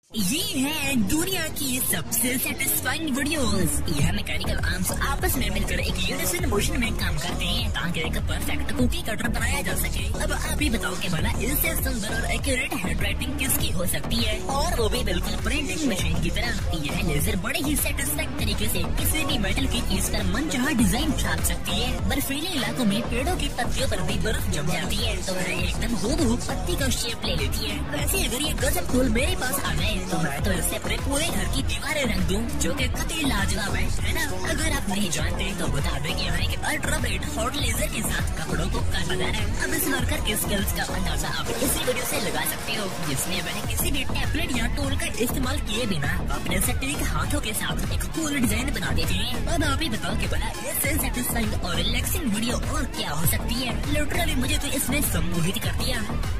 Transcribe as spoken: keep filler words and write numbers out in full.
ये है दुनिया की सबसे सेटिस्फाइंग वीडियोस। यह मैकेनिकल आर्म्स आपस में मिलकर एक यूनिसन मोशन में काम करते हैं ताकि एक परफेक्ट कुकी कटर बनाया जा सके। अब आप ही बताओ कि भला इससे सुंदर और एक्यूरेट हैंडराइटिंग किसकी हो सकती है, और वो भी बिल्कुल प्रिंटिंग मशीन की तरह। यह लेजर बड़े ही सेटिस्फाइंग तरीके से किसी भी मेटल की चीज पर मनचाहा डिजाइन छाप सकती है। बर्फीले इलाकों में पेड़ों की पत्तियों पर भी बर्फ जम जाती है तो वह एकदम हूबहू पत्ती का शेप ले लेती है। वैसे अगर ये गजब टूल मेरे पास आ जाए तो मैं तो इससे अपने पूरे घर की दीवारें रंग दूं, जो कि कतई लाजवाब है, है ना। अगर आप नहीं जानते तो बता दें कि यहाँ एक अल्ट्रा ब्राइट हॉट लेजर के साथ कपड़ों को कर बना है। अब इस वर्कर के स्किल्स का अंदाजा आप इसी वीडियो से लगा सकते हो, जिसमें वह किसी भी टैबलेट या टूल का इस्तेमाल किए बिना अपने सटीक हाथों के साथ एक कूल डिजाइन बना देते हैं। अब आप ही बताओ कि भला इससे सेटिस्फाइंग और रिलैक्सिंग वीडियो और क्या हो सकती है। लिटरली मुझे तो इसने सम्मोहित कर दिया।